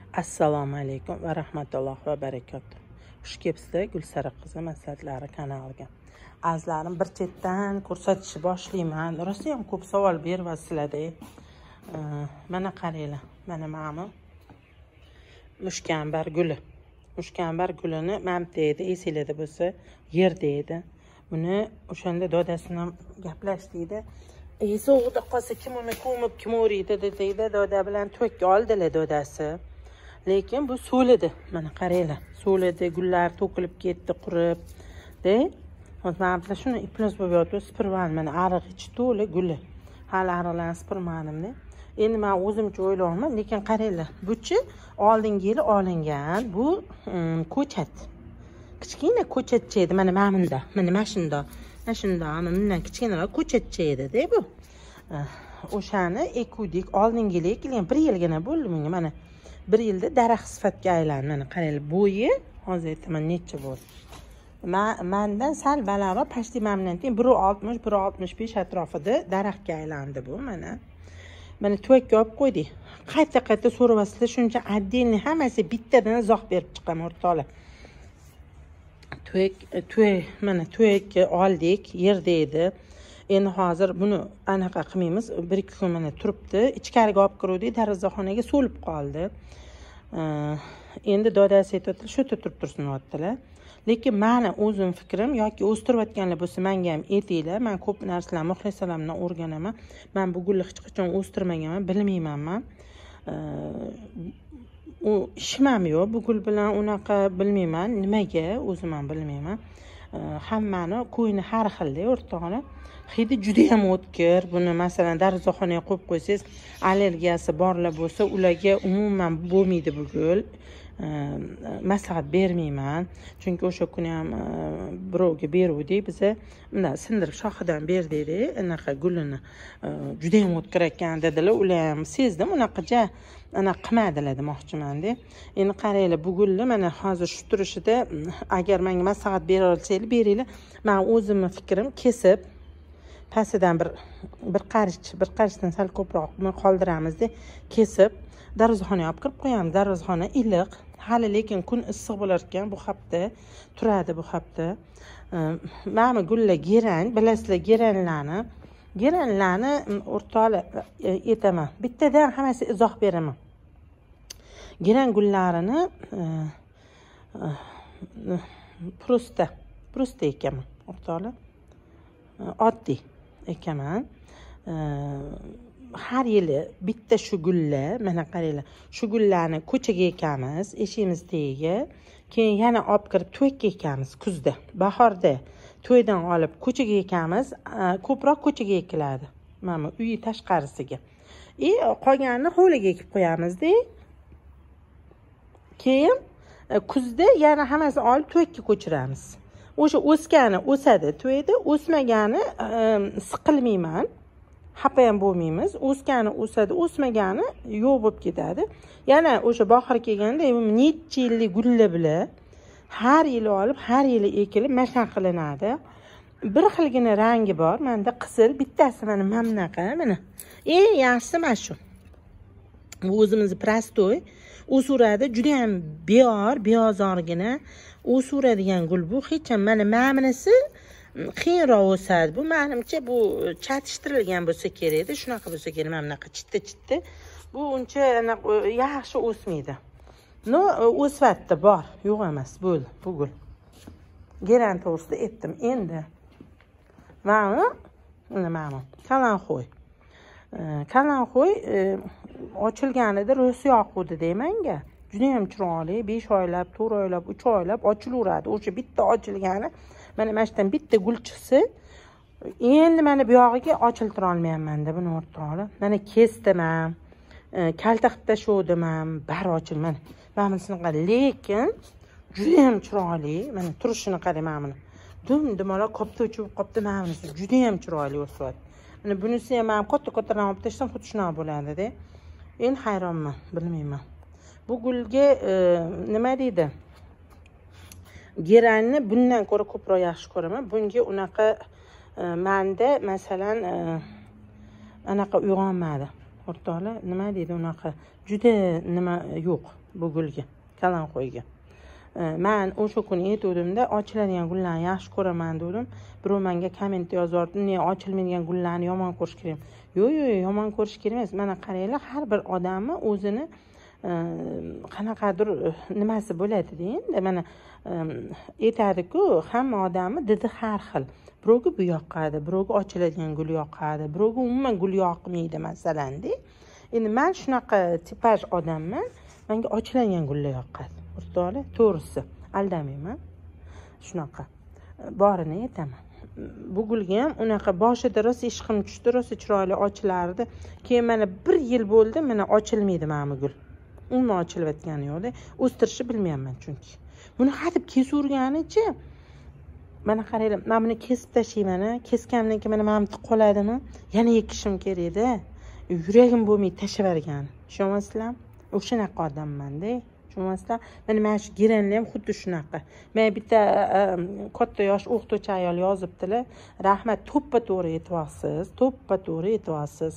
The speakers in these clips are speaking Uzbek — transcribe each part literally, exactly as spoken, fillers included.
Assalomu alaykum va rahmatullohi va barakatuh. Xush kelibsizlar Gulsara qizi maslahatlari kanaliga. Azizlarim, bir chetdan ko'rsatishni boshlayman. Rosa ham ko'p savol beryapsizlar-da. Mana qaranglar. Mana mana mushkambar guli. Mushkambar gulini mamta edi, esinglarda bo'lsa, yerda edi. Buni o'shanda dodasini gaplashdik-da. "Ey, sovuqda qolsa kim uni ko'mib, kim o'riydi" dedi-da, doda bilan to'kka oldilar dodasi. Lekin bu so'lidi. Mana qaranglar. So'lidi, gullar to'kilib ketdi, qurib. De, hozir shuni iplos bo'lib yotdi, sipirman. Mana ariq ichi to'la guli. Hali ariqlarni sipirmadim-da. Endi men o'zimcha o'ylayman, lekin qaranglar. Buchi oldingi yili olingan, bu ko'chat. Kichkina ko'chatcha edi. Mana mana bunda, mana mana shunda. Mana shunda, mana bundan kichkinaroq ko'chatcha edi-da bu. O'shani ekuvdik. Oldingi yili ekilgan, bir yilgina bo'ldi bunga. Mana bir yilda daraxt sifatga aylandi. Mana qaranglar, bo'yi hozir aytaman necha bo'ldi. Mendan sal balandroq, pashti mamnun keyin bir oltmish bir oltmish besh atrofida daraxtga aylandi bu. Mana mana to'kka olib qo'ydik. Qayta-qayta so'rayapsizlar, shuncha отдельный hammasi bittadan izoh berib chiqaman o'rtoqlar. To'k, to'y, mana to'kka oldik, yerda edi. Endi hozir buni anaqa qilmaymiz. bir ikki kun mana turibdi. Ichkariga olib kirdik, darvozaxonaga so'lib qoldi. Endi dodasi aytibdi, shu yerda turib tursin deyaptilar. Lekin meni o'zim fikrim yoki o'stirayotganlar bo'lsa, menga ham aytinglar. Men ko'p narsalarni muxlisalarimdan o'rganaman. Men bu gulni hech qachon o'stirmaganman, bilmayman men. U ishim yo'q, bu gul bilan unaqa bilmayman, nimaga o'zim ham bilmayman. Hammani ko'yini har xil-da, o'rtoqlar. Hidi juda ham o'tkir. Buni masalan darvozaxonaga qo'yib qo'ysangiz, allergiyasi borlar bo'lsa, ularga umuman bo'lmaydi bu gul. Maslahat bermayman. Chunki o'sha kuni ham birovga beruvdik, biz bundan sindirib shoxidan berdik-da, anaqa gulini. Juda ham o'tkir ekan dedilar. Ular ham sezdim, unaqacha ana qilmadilar demoqchiman-da. Endi qaranglar, bu gulni mana hozir shu turishida agar menga maslahat bera olsanglar, beringlar. Men o'zimning fikrim kesib pastidan bir bir qarich, bir qarichdan sal ko'proq qoldiramiz-da, kesib darvozaxonaga olib kirib qo'yamiz. Darvozaxona iliq, hali lekin kun issiq bo'lar ekan, bu hafta turadi bu hafta. Mana gullar geran, bilasizlar geranlarni. Geranlarni o'rtoqlar aytaman. Bittadan hammasi izoh beraman. Geran gullarini prosta, prosta ekaman, o'rtoqlar. Oddiy ekaman. Har yili bitta shu gullar, mana qaranglar, shu gullarni ko'chaga ekamiz, eshigimiz tagiga, keyin yana olib kirib to'kka ekamiz kuzda, bahorda to'ydan olib ko'chaga ekamiz, ko'proq ko'chaga ekiladi. Mana uyi tashqarisiga. E qolganini hovliga ekib qo'yamiz-da. Keyin kuzda yana hammasini olib to'kka ko'chiramiz. O'sha o'sgani o'sadi, to'yda, o'smagani siqilmayman. Xafa ham bo'lmaymiz. O'sgani o'sadi, o'smagani yo'q bo'lib ketadi. Yana o'sha bahor kelganda necha yillik gullar bilan har yili olib, har yili ekilib mashaq qilinadi. Bir xilgina rangi bor. Menda qizil, bittasi mana mamnaqa, mana. Eng yaxshisi mana shu. Bu o'zimiz prostoy, o'suradi, juda ham beyor, beyozorgina o'suradigan gul bu. Hech ham mana mamnisi qiyinroq o'sadi. Bu menimcha bu chatishtirilgan bo'lsa kerak-da, shunaqa bo'lsa kerak, mana bunaqa chitta-chitta. Bu uncha yaxshi o'smaydi. No, o'svatdi, bor, yo'q emas, bo'ldi bu gul. Geran to'g'risida aytdim. Endi mana mana kalanxo'y. Kalanxo'y ochilganida ro'si yoquvdi deymanga. Juda ham chiroyli, besh oylab, to'rt oylab, uch oylab ochilaveradi. O'sha bitta ochilgani, mana mashdan bitta gul chiqsa, endi mana bu yog'iga ochiltira olmayman-da buni o'rtoqlar. Mana kesdim ham, kalta qilib tashuvdim ham, bari ochilmadi. Mana shunaqa, lekin juda ham chiroyli. Mana turishini qarang mana buni. Dum-dumaloq qopda o'chib qopda mana bunisi juda ham chiroyli o'syapti. Mana bunisi ham men katta-kattaroq olib tashlab xuddi shunaqa bo'ladi-da. Endi hayronman, bilmayman. Bu gulga nima deydi? Geranni bundan ko'ra ko'proq yaxshi ko'raman. Bunga unaqa menda masalan anaqa uyg'onmadi. O'rtoqlar, nima deydi unaqa? Juda nima yo'q. bu gulga, kalanqo'yga. Men o'sha kuni aytuvdimda, ochiladigan gullarni yaxshi ko'raman dedim. Birov menga komment yozardi, "Ne ochilmaydigan gullarni yomon ko'rish kerak?" Yo'q, yo'q, yomon ko'rish kerak emas. Mana qaranglar, har bir odamni o'zini qanaqadir nimasi bo'ladi endi. Mana aytadi-ku, hamma odamni didi har xil. Birovga bu yoqadi, birovga ochiladigan gul yoqadi, birovga umuman gul yoqmaydi masalan-da. Endi men shunaqa tipaj odamman. Menga ochiladigan gullar yoqadi. O'rtoqlar, to'g'risi, aldamayman. Shunaqa borini aytaman. Bu gulga ham unaqa boshida rosa ishqim tushdi, rosa chiroyli ochilardi. Keyin mana bir yil bo'ldi, mana ochilmaydi mana bu gul. Umuman ochilayotgani yo'qda. O'stirishni bilmayman chunki. Buni hadeb kesaverganicha, mana qaranglar, men buni kesib tashlayman, kesganimdan keyin mana mana bitta qoladimi? Yana ekishim kerak-da. Yuragim bo'lmaydi tashlavergan. Tushunasizlarmi? O'shanaqa odamman-da. Tushunasizlar? Mana mana shu girenli ham xuddi shunaqa. Men bitta katta yosh o'qituvchi ayol yozibdilar. Rahmat, to'ppa-to'g'ri aytyapsiz, to'ppa-to'g'ri aytyapsiz.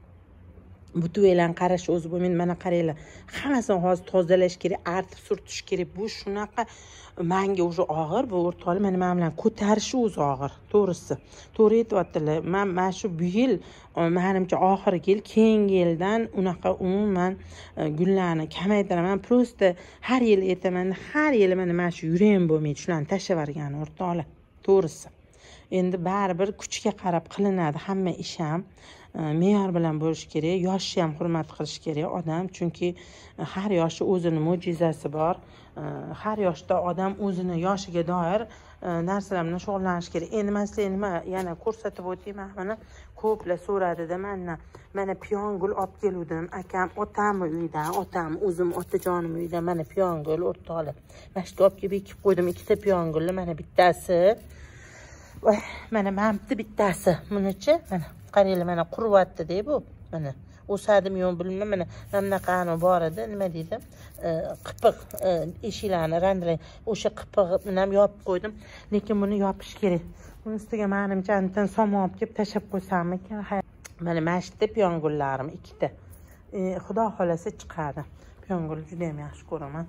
Bu tuvelan qarash o'zi bo'lmaydi. Mana qaranglar, hammasini hozir tozalash kerak, artib surtish kerak. Bu shunaqa menga o'zi og'ir, bu o'rtoqlar mana men bilan ko'tarishi o'zi og'ir, to'g'risi. To'g'ri aytyaptilar. Men mana shu bu yil, menimcha oxirgi yil, keyingi yildan unaqa umuman gullarni kamaytiraman. Prosta har yil aytaman, har yil mana mana shu yuragim bo'lmaydi, shularni tashlavergan o'rtoqlar, to'g'risi. Endi baribir kuchga qarab qilinadi hamma ish ham. Me'yor bilan bo'lish kerak, yoshni ham hurmat qilish kerak odam, chunki har yoshda o'zini mo'jizasi bor. Har yoshda odam o'zini yoshiga doir narsalar bilan shug'ullanish kerak. Endi men sizlarga nima yana ko'rsatib o'tayman. Mana ko'plar so'radida, mana mana piyongul olib keldim. Akam otamni uyidan, otam o'zim otajonim uyidan mana piyongul o'rtoqlar. Mana shu olib kelib ekib qo'ydim, ikkita piyongulni, mana bittasi. Voy, mana men bitta bittasi. Bunichi mana qaranglar, mana quryapti-da bu. Mana o'sadimi yo'q bilmayman. Mana namnaqani bor edi, nima deydi? Qipiq eshiklarni randilang. O'sha qipig'ini ham yopib qo'ydim, lekin buni yopish kerak. Buni ustiga menimcha andan somon olib kelib tashlab qo'ysammikan? Mana mashitda piyongullarim ikkita. Xudo xolasa chiqadi. Piyongul juda ham yaxshi ko'raman.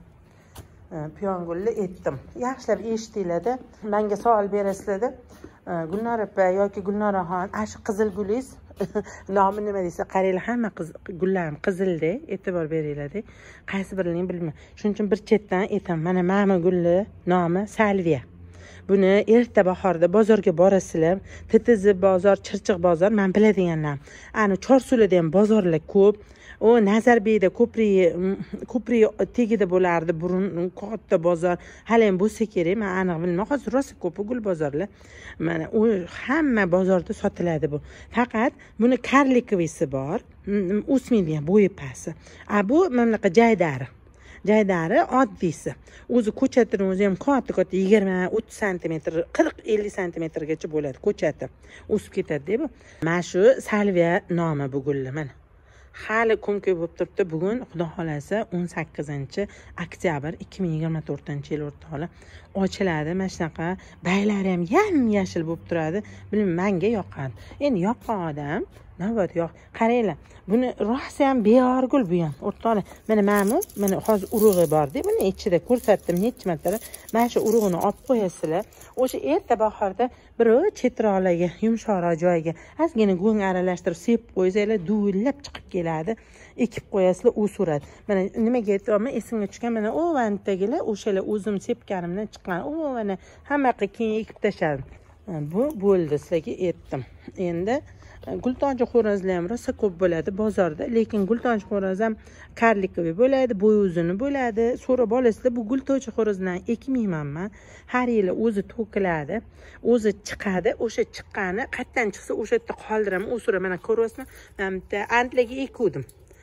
Piyongulni etdim. Yaxshilab eshitinglar-da. Menga savol berasizlar-da. Gulnora opa yoki Gulnoraxon, shu qizil gulingiz nomi nima desa, qaranglar, hamma gullarim qizilda, e'tibor beringlar-da. Qaysi birini bilmayman. Shuning uchun bir chetdan aytaman, mana mana gulli nomi Salviya. Buni erta bahorda bozorga borasizlar, T T Z bozor, Chirchiq bozor, men biladiganlar. Ani Chorsulida ham bozorlar ko'p. O Nazarbekda ko'prik ko'prik tagida bo'lardi burun katta bozor. Hali ham bo'lsa kerak, men aniq bilmayman. Hozir rosa ko'p gul bozorlar. Mana u hamma bozorda sotiladi bu. Faqat buni karlikovisi bor, o'smaydigan bo'yi pasi. A bu mamlaqa jaydari. Jaydari oddiysi. O'zi ko'chatining o'zi ham katta-katta yigirma o'ttiz santimetr, qirq ellik santimetrgacha bo'ladi ko'chati. O'sib ketadi-da bu. Mana shu Salviya nomi bu gullar mana. Hali kun ko'p bo'lib turibdi. Bugun xudo xolasa o'n sakkizinchi oktyabr ikki ming yigirma to'rtinchi yil o'rtoqlar ochiladi. Mana shunaqa baylari ham yam-yashil bo'lib turadi. Bilmayman, menga yoqadi. Endi yoqqan odam navbat yo'q. Qaranglar, buni rosa ham beorgul bu ham o'rtoqlar. Mana mana mana hozir urug'i bor-da, buni ichida ko'rsatdim necha marta. Mana shu urug'ini olib qo'yasizlar. O'sha erta bahorda bir chetroqlarga, yumshoqroq joyiga ozgina go'ng aralashtirib sepib qo'ysanglar, duvillab chiqib keladi. Ekib qo'yasizlar, u suradi. Mana nimaga aytayapman, esimga tushgan, mana o vantagilar o'shalar o'zim sepganimdan chiqqan. O mana hammaqa keyin ekib tashladim. Bu bo'ldi, sizlarga aytdim. Endi gultoji xo'rozlar ham rosa ko'p bo'ladi bozorda, lekin gultoji xo'roz ham karlikovi bo'ladi, bo'yi uzuni bo'ladi. So'rab olasizlar, bu gultoji xo'rozdan ekmayman men. Har yili o'zi to'kiladi, o'zi chiqadi. O'sha chiqqani qayerdan chiqsa o'sha yerda qoldiraman. U sura mana ko'ryapsizmi? Men bitta antlarga ekuvdim.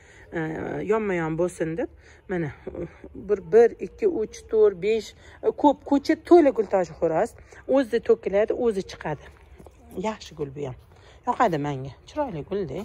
Yonma-yon bo'lsin deb. Mana bir, ikki, uch, to'rt, besh ko'p ko'cha to'la gultoji xo'roz. O'zi to'kiladi, o'zi chiqadi. Yaxshi gul bu ham. Yoqadi menga. Chiroyli gul-da.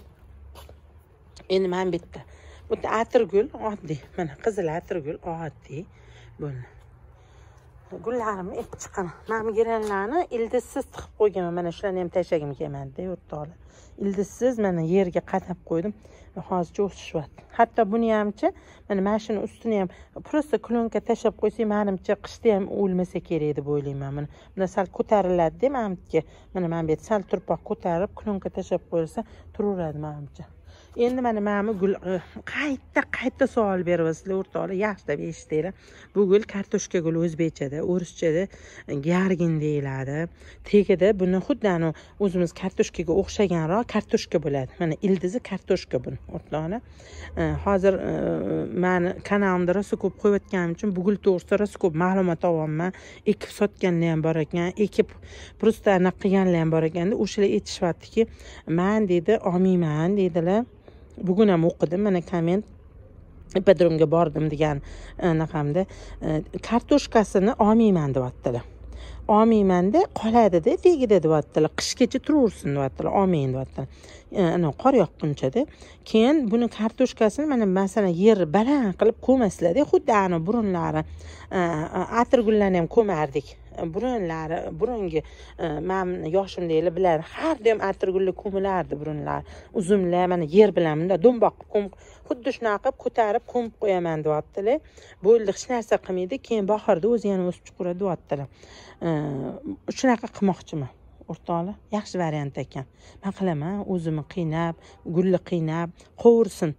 Endi men bitta. Bu atirgul oddiy. Mana qizil atirgul oddiy. Buni. Gullarimni ekib chiqaman. Men giranlarni ildizsiz tiqib qo'yganman. Mana shularni ham tashlagim kelmadi-da, o'rtoqlar. ildizsiz mana yerga qadab qo'ydim. Hozircha o'sishyapti. Hatto buni hamchi mana mashina ustini ham prosta klonka tashlab qo'ysak, menimcha qishda ham o'lmasa kerak deb o'ylayman. Mana bunda sal ko'tariladi deb menimcha. Mana men bu sal turpoq ko'tarib klonka tashlab qo'ysa turaveradi menimcha. Endi mana mana gul qayta qayta savol beryapsizlar o'rtoqlar, yaxshilab eshitinglar. Bu gul kartoshka guli o'zbekchada, o'rischada gargin deyiladi. Tegida buni xuddi ana o'zimiz kartoshkaga o'xshaganroq kartoshka bo'ladi. Mana ildizi kartoshka buni o'rtoqlar. Hozir meni kanalimda rosa ko'p qo'yayotganim uchun bu gul to'g'risida rosa ko'p ma'lumot olyapman. Ekib sotganlar ham bor ekan, ekib prosta anaqa qilganlar ham bor ekanda, o'shalar aytishyaptiki, men deydi, olmayman deydilar. Bugun ham o'qidim, mana komment ipodromga bordim degan anaqamda kartoshkasini olmayman deyaptilar. Olmaymanda qoladida tegida deyaptilar. Qishgacha turaversin deyaptilar, olmayin deyaptilar. Ana qor yoqqunchada. Keyin buni kartoshkasini mana masalan yer baland qilib ko'masizlar-da, xuddi ana burunlari atirgullarni ham ko'mardik. Burunlari, burungi men yoshimdagilar bilar, har doim atirgullar ko'milardi burunlar. Uzumlar mana yer bilan bunda do'mboq qilib, xuddi shunaqa qilib ko'tarib ko'mib qo'yaman deyaptilar. Bo'ldi, hech narsa qilmaydi, keyin bahorda o'zi yana o'sib chiqaradi deyaptilar. Shunaqa qilmoqchiman. O'rtoqlar, yaxshi variant ekan. Men qilaman, o'zimni qiynab, gulni qiynab, qovursin.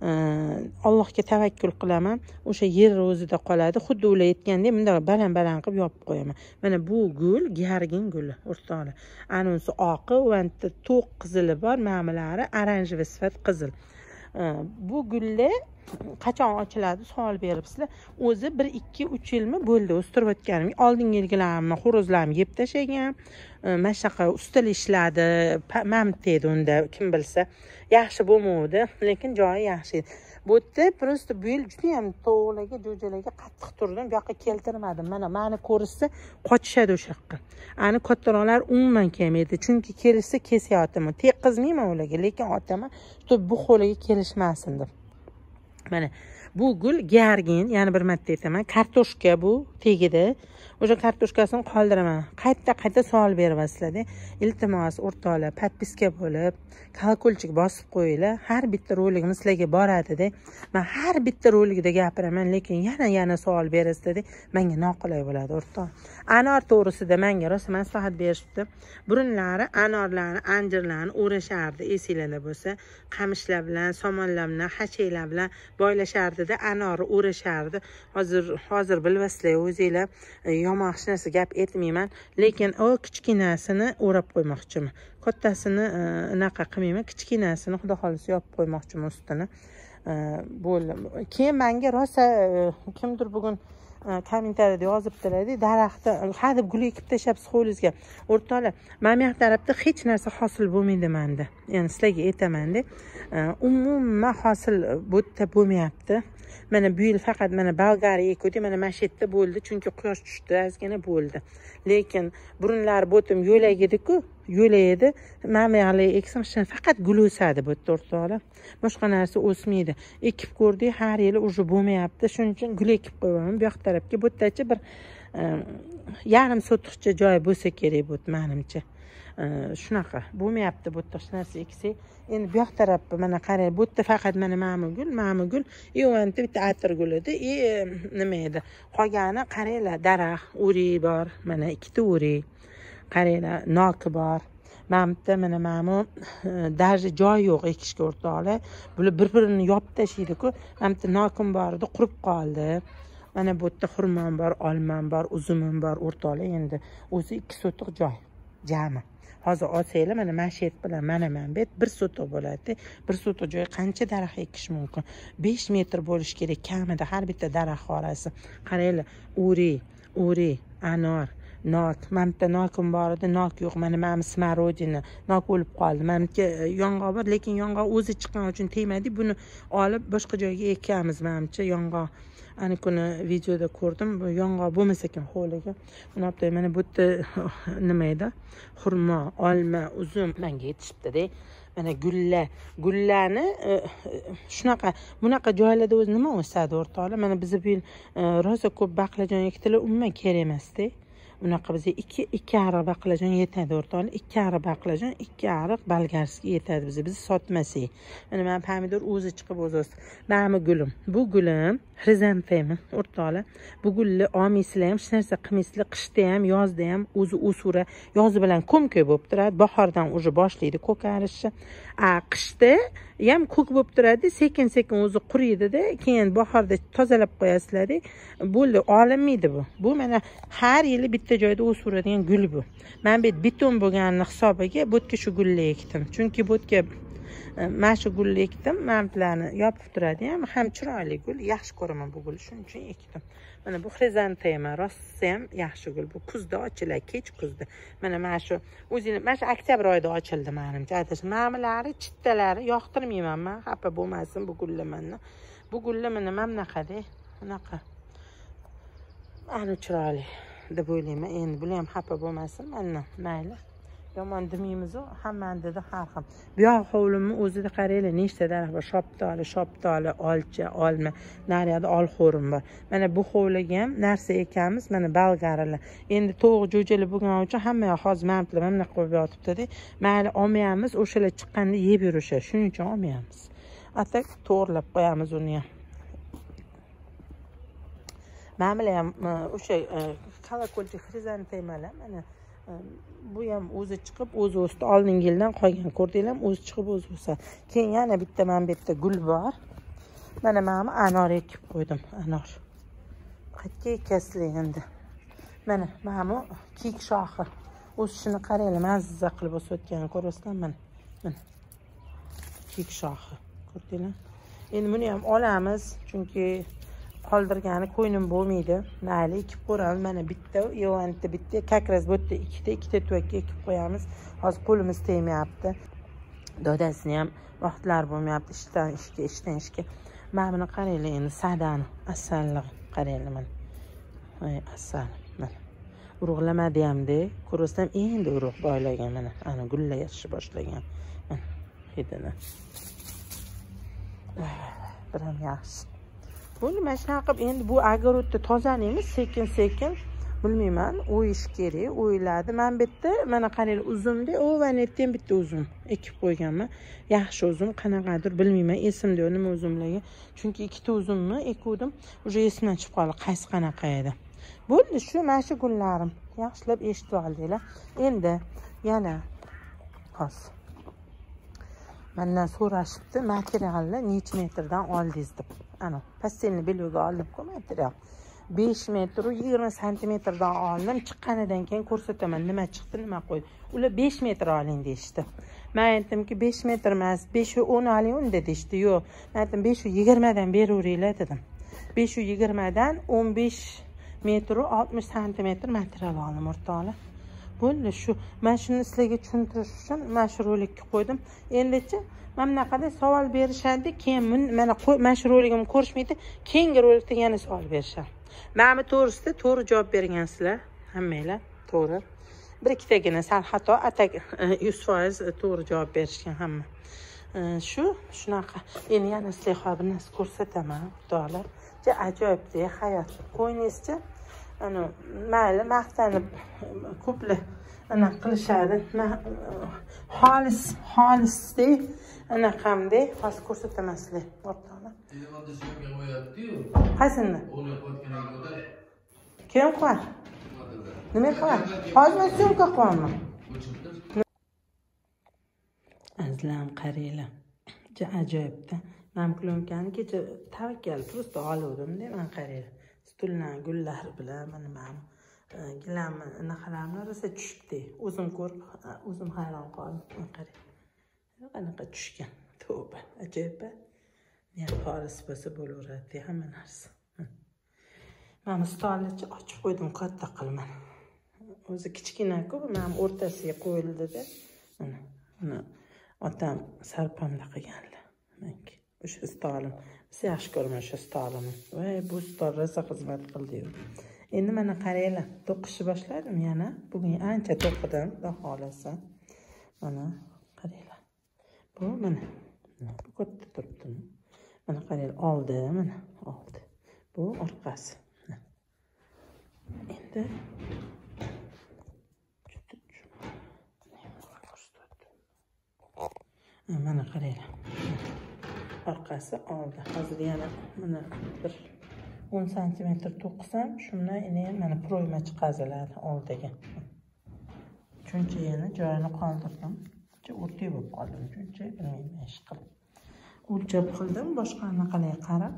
Allohga tavakkul qilaman. O'sha yer o'zida qoladi. Xuddi ular aytgandek, bunda baland-baland qilib yopib qo'yaman. Mana bu gul gargin guli, o'rtoqlar. Anonsi oqi, va to'q qizili bor, ma'milari oranjiy sifat qizil. Bu gullar qachon ochiladi savol beribsizlar. O'zi bir ikki uch yilmi bo'ldi o'stirayotganim. Oldingi yilgilarimni xo'rozlarim yeb tashlagan. Mashaqa ustal ishladi, mamtedi unda, kim bilsa. Yaxshi bo'lmadi, lekin joyi yaxshi edi. Bu yerda prosta bu yil juda ham tovuqlarga, jo'jalarga qattiq turdim. Bu yoqqa keltirmadim. Mana meni ko'rishsa qochishadi o'sha yoqqa. Ani kattaroqlar umuman kelmaydi, chunki kelishsa kesyapman. Teqqizmayman ularga, lekin otaman, bu xo'laga kelishmasin deb. Mana bu gul gargin, yana bir marta aytaman, kartoshka bu tegida. O'sha kartoshkasini qoldiraman. Qayta-qayta savol beryapsizlar-da. Iltimos o'rtoqlar, podpiska bo'lib, kolkolchik bosib qo'yinglar. Har bitta roligimiz sizlarga boradi-da. Men har bitta rolikda gapiraman, lekin yana-yana savol berasizlar-da. Menga noqulay bo'ladi o'rtoq. Anor to'g'risida menga rosa maslahat berishdi. Burunlari, anorlarni, anjirlarni o'rashardi, esinglar bo'lsa, qamishlar bilan, somonlar bilan, hachaylar bilan boylashardi-da, anorni o'rashardi. Hozir hozir bilmasizlar o'zinglar. Yomon hech narsa gap aytmayman, lekin o kichkinasini o'rab qo'ymoqchiman. Kattasini anaqa qilmayman, kichkinasini xudo xolisa yopib qo'ymoqchiman ustini. Bo'ldi. Keyin menga rosa kimdir bugun kommentariyada yozibdilar-da, daraxtda hadeb gul ekib tashlabsiz hovlingizga. O'rtoqlar, men bu tarafda hech narsa hosil bo'lmaydi menda. Ya'ni sizlarga aytaman-da, umuman hosil bu yerda bo'lmayapti. Mana bu yil faqat mana Bolgariya ekdim, mana mashitda bo'ldi, chunki quyosh tushdi, ozgina bo'ldi. Lekin burunlar bo'tim yo'lak edi-ku, yo'lak edi. Men ya'li eksam faqat gul o'sadi bu yerda o'rtoqlar. Boshqa narsa o'smaydi. Ekib ko'rdik, har yili уже bo'lmayapti. Shuning uchun gul ekib qo'yaman. Bu yoq tarafga bu yerdacha bir yarim sotiqcha joy bo'lsa kerak bu menimcha. Shunaqa bo'lmayapti bu yerda hech narsa eksak. Endi bu yoq tarafga mana qarang, bu yerda faqat mana ma'mugul, ma'mugul, iyovanta bitta atir gul edi. E nima edi? Qolgani qaranglar, daraxt, o'rik bor, mana ikkita o'rik. Qaranglar, nok bor. Mamta mana ma'mu даже joy yo'q ekishga o'rtoqlar. Bular bir-birini yopib tashlaydi-ku. Mamta nokim bor edi, qurib qoldi. Mana bu yerda xurmon bor, olmam bor, uzumim bor o'rtoqlar. Endi o'zi ikki sotiq joy jami. Hozir olsanglar mana mashet bilan mana manbet bir sotiq bo'ladi. bir sotiq joy qancha daraxt ekish mumkin? besh metr bo'lish kerak kamida har bitta daraxt orasi. Qaranglar, o'rik, o'rik, anor, nok, mamta nokim bor edi, nok yo'q. Mana ma'mi smarodina, nok o'lib qoldi. Menimcha yong'oq bor, lekin yong'oq o'zi chiqqan uchun tegmadi. Buni olib boshqa joyga ekamiz, menimcha yong'oq. Ani kuni videoda ko'rdim, bu yong'oq bo'lmasa ekan hovliga. Uni olib mana bu yerda nima edi? Xurmo, olma, uzum menga yetishibdi-da. Mana gullar, gullarni shunaqa, bunaqa joylarda o'zi nima o'sadi o'rtoqlar? Mana biz bu yil rosa ko'p baqlajon ekdilar, umuman kerak emas-da. unaqa bizga ikki ikki ariq baqlajon yetadi o'rtoqlar. ikki ariq baqlajon, ikki ariq bolgarskiy yetadi bizga. Biz sotmasak. Mana men pomidor o'zi chiqib o'zi. Mana gulim. Bu gulim xrizantema o'rtoqlar. Bu gulni olmaysizlar ham, hech narsa qilmaysizlar. Qishda ham, yozda ham o'zi o'sura. Yoz bilan ko'm-ko'k bo'lib turadi. Bahordan уже boshlaydi ko'karishni. A qishda ham ko'k bo'lib turadi, sekin-sekin o'zi quriydi-da, keyin bahorda tozalab qo'yasizlar-da. Bo'ldi, olinmaydi bu. Bu mana har yili bitta joyda o'siradigan gul bu. Men bu beton bo'lganini hisobiga bu yerga shu gulni ekdim. Chunki bu yerga mana shu gulni ekdim, men bilan yopib turadi ham, ham chiroyli gul, yaxshi ko'raman bu gulni, shuning uchun ekdim. Mana bu xrizantema, rosa ham yaxshi gul. Bu kuzda ochiladi, kech kuzda. Mana mana shu o'zini, mana shu oktyabr oyida ochildi menimcha. Aytasiz, ma'milari, chittalari yoqtirmayman men, xafa bo'lmasin bu gullarni. Bu gullar mana mana bunaqada, bunaqa. Ana chiroyli deb o'ylayman. Endi bular ham xafa bo'lmasin, mana mayli. Yomon demaymiz-ku, hammani dedi har xil. Bu yoq hovlimni o'zida qaranglar, nechta daraxt bor, shoptoli, shoptoli, olcha, olma, naryoqda olxo'rim bor. Mana bu hovliga ham narsa ekamiz, mana bolgarilar. Endi to'g'ri jo'jali bo'lgani uchun hamma yoq hozir men bilan mana qo'yib yotibdi-da. Mayli olmayamiz, o'shalar chiqqanda yeb yurishadi. Shuning uchun olmayamiz. Atak to'g'rilab qo'yamiz uni ham. Men bilan ham o'sha kalakolchi xrizantemalar mana bu ham o'zi chiqib, o'zi o'sdi. Oldingi yildan qolgan, ko'rdinglarmi? O'zi chiqib, o'zi o'sadi. Keyin yana bitta men bu yerda gul bor. Mana men anor ekib qo'ydim, anor. Qayerga ekasizlar endi? Mana mana kiyik shoxi. O'sishini qaranglar, mazza qilib o'sayotganini ko'rasizlar mana. Mana. Kiyik shoxi. Ko'rdinglar? Endi buni ham olamiz, chunki qoldirgani qo'ynim bo'lmaydi. Mayli ekib qo'yamiz. Mana bitta, yevanta bitta, kakraz bu yerda ikkita, ikkita tuvakka ekib qo'yamiz. Hozir qo'limiz tegmayapti. Dodasini ham vaqtlar bo'lmayapti, ishdan ishga, ishdan ishga. Mana buni qaranglar endi, sadani, asalni qaranglar mana. Voy, asal mana. Urug'lamadi ham-da, ko'rsam endi urug' boylagan mana. Ana gullar yashish boshlagan. Mana hidini. Bir ham yaxshi. Buni mana shunaqa qilib endi bu огородni tozalaymiz sekin-sekin. Bilmayman, o'yish kerak, o'yiladi. Men bu yerda mana qaranglar uzumda, o va netdan bitta uzum ekib qo'yganman. Yaxshi uzum, qanaqadir bilmayman, esimda yo'q nima uzumlarga. Chunki ikkita uzumni ekuvdim, uje esimdan chiqib qoldi, qaysi qanaqa edi. Bo'ldi, shu mana shu gullarim. Yaxshilab eshitib oldinglar. Endi yana hozir mendan so'rashibdi, materialni necha metrdan oldingiz deb. Ana, pastelni belga oldim-ku material. besh metr, yigirma santimetrdan oldim. Chiqqanidan keyin ko'rsataman, nima chiqdi, nima qo'ydi. Ular besh metr oling deyishdi. Men aytdimki, besh metr emas, besh o'n oling unda deyishdi. Yo'q, men aytdim besh yigirma dan beraveringlar dedim. besh yigirma dan o'n besh metr oltmish santimetr material oldim o'rtoqlar. Bo'ldi shu. Men shuni sizlarga tushuntirish uchun mana shu rolikka qo'ydim. Endichi men bunaqada savol berishadi, keyin mana mana shu roligimni ko'rishmaydi, keyingi rolikda yana savol berishadi. Mana to'g'risida to'g'ri javob bergansizlar, hammanglar to'g'ri. Bir ikkitagina sal xato, atak yuz foiz to'g'ri javob berishgan hamma. Shu shunaqa. Endi yana sizlarga bir narsa ko'rsataman, o'rtoqlar. Ja ajoyibda hayot. Qo'yningizcha ana mayli maqtanib ko'plar ana qilishadi. Xolis, xolisda anaqamda hozir ko'rsataman sizlar, o'rtoqlar. Qaysini? Kim qo'y? Nima qo'y? Hozir men syomka qo'yaman. Azlam qaranglar. Ja ajoyibda. Men plyomkani kecha tavakkal просто oluvdim-da, men qaranglar. Stuldan gullar bilan mana men gilam naqalarni rosa tushibdi. O'zim ko'rib, o'zim hayron qoldim. Qarang. Qanaqa tushgan. Tavba, ajoyib. Ne xolis bo'lsa bo'laveradi hamma narsa. Men stolni ochib qo'ydim, katta qilman. O'zi kichkina-ku, men o'rtasiga qo'yildi-da. Mana, mana otam sarpamda qilganlar. Menki o'sha stolim. Siz yaxshi ko'raman o'sha stolimni. Voy, bu stol rosa xizmat qildi. Endi mana qaranglar, to'qishni boshladim yana. Bugun ancha to'qidim, xudo xolasa. Mana qaranglar. Bu mana bu katta turibdi. Mana qaranglar, oldi, mana oldi. Bu orqasi. Endi mana qaranglar. Orqasi oldi. Hozir yana mana bir o'n santimetr to'qisam, shundan endi mana proyma chiqaziladi oldiga. Chunki yana joyini qoldirdim. O'rtay bo'lib qoldim, chunki bilmayman ish qilib. O'lchab qildim, boshqa anaqalarga qarab.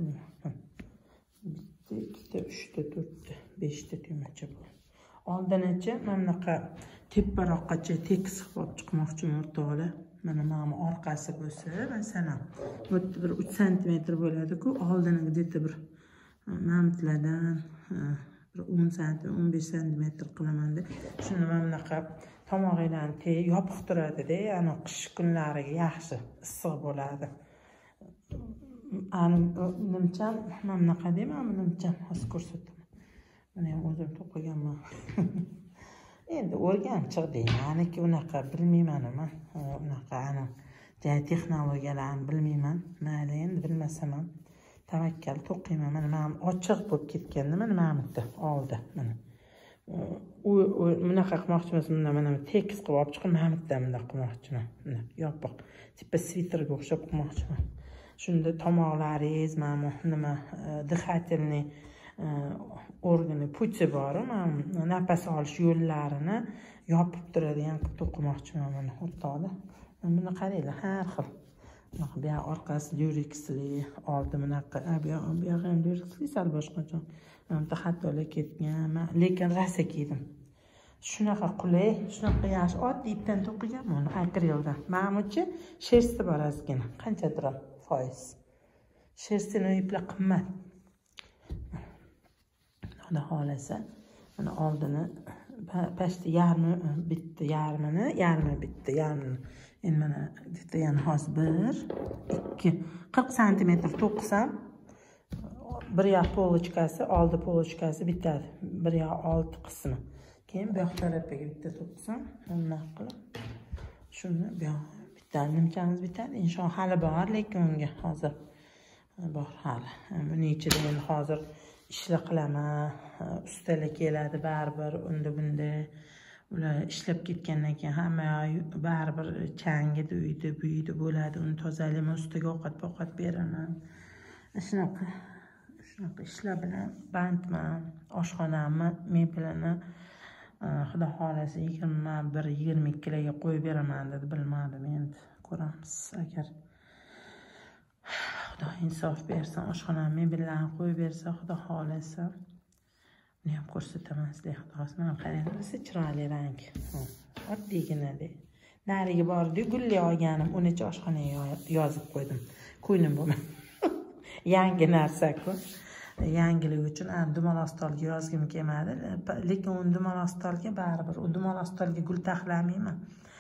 Bitta, ikkita, uchta, to'rtta, beshta tugmacha bor. Oldinacha mana bunaqa teparoqqacha tekis qilib chiqmoqchiman o'rtoqlar. Mana mana orqasi bo'lsa, masalan, bu bir uch santimetr bo'ladi-ku, oldiniga deta bir mamtlardan bir o'n santimetr, o'n besh santimetr qilaman-da. Shuni mana bunaqa tomog'inglarni yopiq turadi-da, ya'ni qish kunlariga yaxshi issiq bo'ladi. Ani nimcham mana bunaqa deyman, nimcham hozir ko'rsataman. Mana ham o'zim to'qiganman. Endi o'rganib chiqdik. Meniki unaqa bilmayman men. Unaqa ana texnologiyalarni bilmayman. Mayli endi bilmasam ham tavakkal to'qiyman. Mana men ochiq bo'lib ketganda mana mana oldi mana. U bunaqa qilmoqchimiz, bunda mana tekis qilib olib chiqib mana bitta bunday qilmoqchiman. Mana yopiq, tipa sviterga o'xshab qilmoqchiman. Shunda tomoqlaringiz mana nima dihatelniy organi puti bor, mana nafas olish yo'llarini yopib turadigan qilib to'qimoqchiman mana o'rtoqlar. Buni qaranglar, har xil. Mana bu orqasi lyuriksli, oldi bunaqa, bu yoq ham lyuriksli, sal boshqacha. Mana xatolar ketgan, lekin rosa kiydim. Shunaqa qulay, shunaqa yaxshi oddiy ipdan to'qiganman, akrildan. Menimcha shersti bor ozgina. Qancha turadi? Foiz. Sherstini iplar qimmat. Xudo xolasa, mana oldini pastda yarmi bitta, yarmini, yarmi bitta, yarmini. Endi mana bitta yana hozir bir, ikki, qirq santimetr to'qisam, bir yoq polochkasi, oldi polochkasi bitadi. Bir yoq olti qismi. Keyin bu yoq tarafiga bitta to'qisam, bunday qilib shuni bu yoq bitta nimchamiz bitadi. Inshaalloh hali bor, lekin unga hozir bor hali. Buning ichida endi hozir ishlar qilaman, ustalar keladi baribir, unda bunda. Ular ishlab ketgandan keyin hamma baribir changida, uyda, buyida bo'ladi. Uni tozalayman, ustiga ovqat-ovqat beraman. Shunaqa, shunaqa ishlar bilan bandman. Oshxonamni, mebelini Xudo xolasa yigirma bir yigirma ikkilarga qo'yib beraman dedi, bilmadim endi. Ko'ramiz agar Xudo insof bersa, oshxonam mebellarini qo'yib bersa, Xudo xolasa buni ham ko'rsataman sizlarga. Xudo mana qaranglar, chiroyli rang. Oddiygina-da. Nariga bordi, gulli olganim, unecha oshxonaga yozib qo'ydim. Ko'nglim bo'lmadi. Yangi narsa-ku. Yangilik uchun dumaloq stolga yozgim kelmadi, lekin u dumaloq stolga baribir, u dumaloq stolga gul taxlamayman.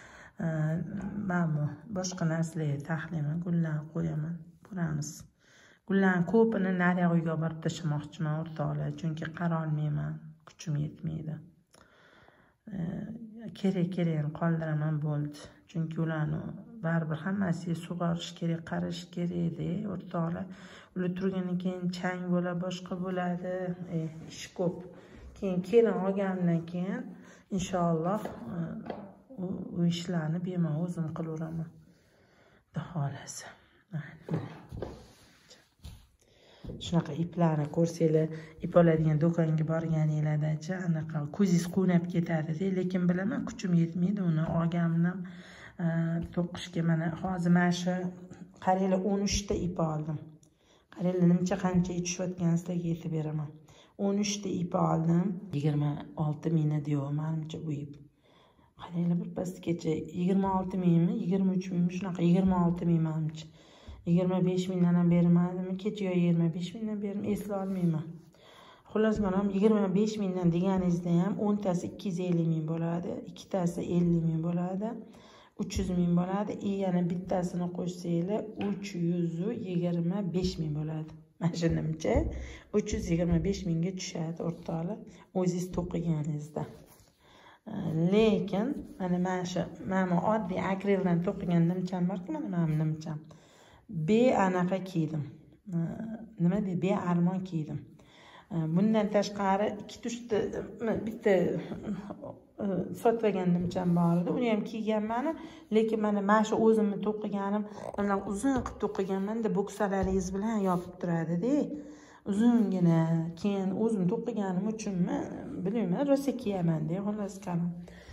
Mana boshqa narsalarga taxlayman, gullarni qo'yaman. Ko'ramiz. Gullarning ko'pini nariga uyga borib tashlamoqchiman o'rtoqlar, chunki qara olmayman, kuchim yetmaydi. Kerak-kerakni qoldiraman bo'ldi. Chunki ularni baribir hammasiga sug'orish kerak, qarish kerak-da, o'rtoqlar. Ular turgandan keyin chang bo'ladi, boshqa bo'ladi, ish ko'p. Keyin kelin olgandan keyin inshaalloh u ishlarni bemalol o'zim qilaveraman. Xudo xolasa. Shunaqa iplarni ko'rsanglar, ip oladigan do'konga borganinglarda-chi, anaqa ko'zingiz quvnab ketadi-da, lekin bilaman, kuchim yetmaydi uni olganimdan to'qishga. Mana hozir mana shu qaranglar, o'n uch ta ip oldim. Qaranglar, nimcha qancha tushayotganini sizlarga aytib beraman. o'n uch ta ip oldim, yigirma olti mingni deyapman, menimcha bu ip. Qaranglar, bir pastgacha yigirma olti mingmi, yigirma uch mingmi, shunaqa yigirma olti ming menimcha. yigirma besh mingdan ham bermadimmi, kecha yo yigirma besh mingdan berdim, eslay olmayman. Xullas, mana yigirma besh mingdan deganingizda ham o'ntasi ikki yuz ellik ming bo'ladi, ikkitasi ellik ming bo'ladi, uch yuz ming bo'ladi, e yana bittasini qo'shsanglar uch yuz yigirma besh ming bo'ladi. Mana shunimcha uch yuz yigirma besh mingga tushadi o'rtoqlar, o'zingiz to'qiganingizda. Lekin mana mana shu mana oddiy akrildan to'qigan nimcham borki, mana mana nimcham. Be anaqa kiydim. Nima deydi? Be armon kiydim. bundan tashqari ikki uchta bitta sotib olganimcham bor edi, uni ham kiyganman, lekin mana mana shu o'zimni to'qiganim, mana uzun qilib to'qiganman-da, bo'ksalaringiz bilan yopib turadi-da. Uzungina, keyin o'zim to'qiganim uchunmi, bilmayman, rosa kiyaman-da, xullas kalam.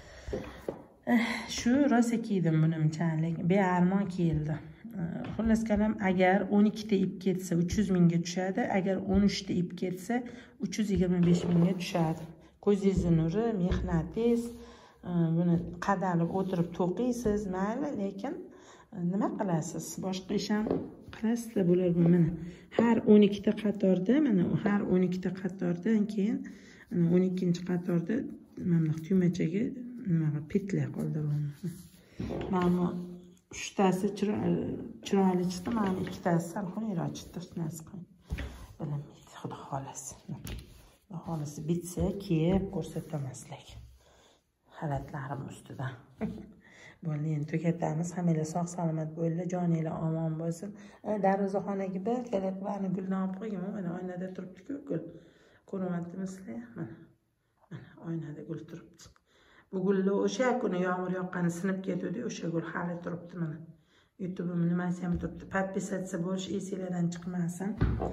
Shu rosa kiydim bunimcha, lekin bearmon kiyildi. Xullas kalam, agar o'n ikkita ip ketsa uch yuz mingga tushadi, agar o'n uchta ip ketsa uch yuz yigirma besh mingga tushadi. Ko'zingizni nuri, mehnatingiz, buni qadalib o'tirib to'qiysiz, mayli, lekin nima qilasiz? Boshqa ish ham qilasizlar bular bu mana. Har o'n ikkita qatorda, mana har o'n ikkita qatordan keyin o'n ikkinchi qatorda mana tugmachaga nima petla qoldiramiz. Mana uchtasi chiroyli chiqdi, mana ikkitasi salxonroq chiqdi, shunasi qilib. Bilmaydi, xudo xolasi. Xudo xolasi bitsa kiyib ko'rsataman sizlarga. Xalatlarim ustidan. Bo'ldi, endi tugatamiz. Hammanglar sog' salomat bo'linglar, joninglar omon bo'lsin. Darvozaxonaga bir felaklarni gulni olib qo'ygan, mana oynada turibdi-ku gul. Ko'ryapsizlar? Mana. Mana oynada gul turibdi. Bu gulni o'sha kuni yomg'ir yoqqani sinib ketdi, o'sha gul hali turibdi mana. YouTube'im nimasi ham turibdi. Podpisatsiya bo'lish esingizdan chiqmasin.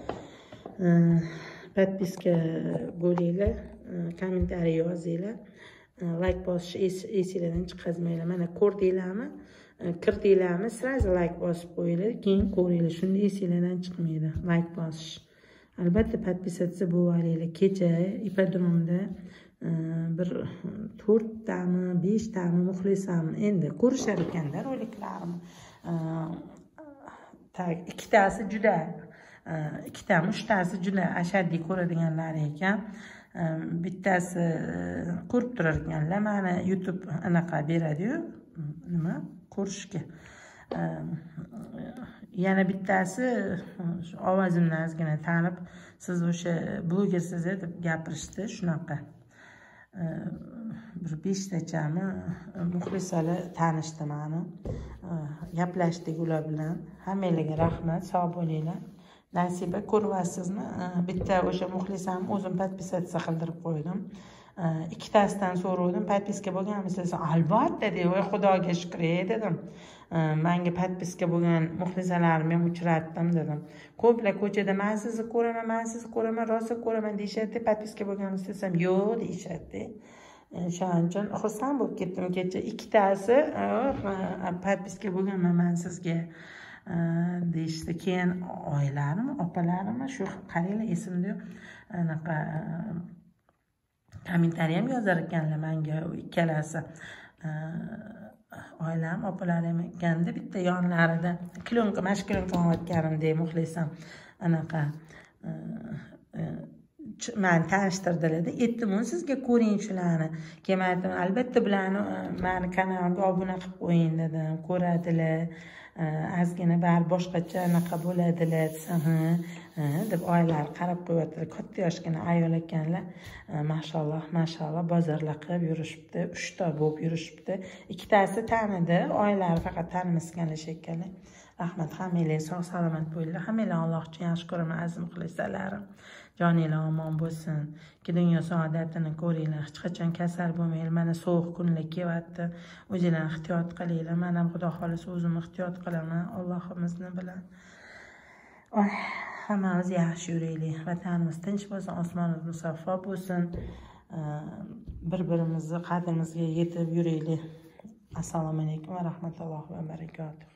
Podpiska bo'linglar, kommentariy yozinglar. Like bosish esingizdan chiqazmanglar. Mana ko'rdinglarmi? Kirdinglarmi? Sразу like bosib qo'yinglar, keyin ko'ringlar. Shunda esingizdan chiqmaydi like bosish. Albatta podpisatsiya bo'linglar. Kecha ipodromda bir to'rttami, beshtami muxlisam endi ko'rishar ekanda roliklarimni. Ikkitasi juda, ikkitami, uchtasi juda ashaddiy ko'radiganlar ekan. Bittasi ko'rib turar ekanlar, mana YouTube anaqa beradi-yu, nima ko'rishga. Yana bittasi ovozimni ozgina tanib, siz o'sha blogersiz deb gapirishdi, shunaqa. Bir beshtachami muxlisalar tanishdi mani. Gaplashdik ular bilan. Hammanglarga rahmat, sog' bo'linglar. Nasiba, ko'ryapsizmi? Bitta o'sha muxlisam o'zim podpisatsiya qildirib qo'ydim. Ikkitasidan so'radim, podpiska bo'lganmisiz? Albatta dedi, voy xudoga shukr dedim. Menga podpiska bo'lgan muxlisalarimni ham uchratdim dedim. Ko'plar ko'chada men sizni ko'raman, men sizni ko'raman, rosa ko'raman deyishadi. Podpiska bo'lganmisiz desam, yo'q deyishadi. Shuning uchun xursand bo'lib ketdim kecha. Ikkitasi podpiska bo'lganman men sizga deyishdi. Keyin oylarim, opalarim, shu qaranglar esimda yo'q. Anaqa kommentariy ham yozar ekanlar menga ikkalasi. Oilam, opalarim ekanda, bitta yonlarida klonka, mashklonka olayotganimdek muxlisam anaqa meni tanishtirdilar-da. Aytdim, sizga ko'ring shularni. Keyin aytdim, albatta bularni meni kanalimga obuna qilib qo'ying dedim. Ko'radilar. Ozgina bari boshqacha anaqa bo'ladilar desam, ha deb oylari qarab qo'yaptilar. Katta yoshgina ayol ekanlar. Mashalloh, mashalloh bozorlar qilib yurishibdi, uchta bo'lib yurishibdi. Ikkitasi tanidi, oylari faqat tanimasganlar shekilli. Rahmat, hammanglar sog' salomat bo'linglar. Hammanglar Alloh uchun yaxshi ko'raman, aziz muxlisalarim. Joninglar omon bo'lsin. Ikki dunyo saodatini ko'ringlar. Hech qachon kasal bo'lmanglar. Mana sovuq kunlar kelyapti. O'zinglar ehtiyot qilinglar. Men ham xudo xolisa o'zim ehtiyot qilaman. Allohimizni bilan. Oy, hammamiz yaxshi yuraylik. Vatanimiz tinch bo'lsin, osmonimiz musaffo bo'lsin. Bir-birimizni qadrimizga yetib yuraylik. Assalomu alaykum va rahmatullohi va barakatuh.